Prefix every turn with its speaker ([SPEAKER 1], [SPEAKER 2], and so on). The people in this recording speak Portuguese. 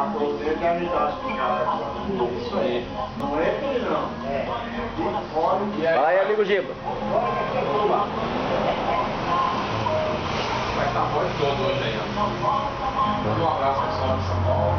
[SPEAKER 1] Você que ajudar esse cara agora. Isso aí. Não é ele não. É.
[SPEAKER 2] Fala aí, amigo Giba.
[SPEAKER 3] Vamos lá. Vai estar forte todo hoje aí, ó. Um abraço pessoal de São Paulo.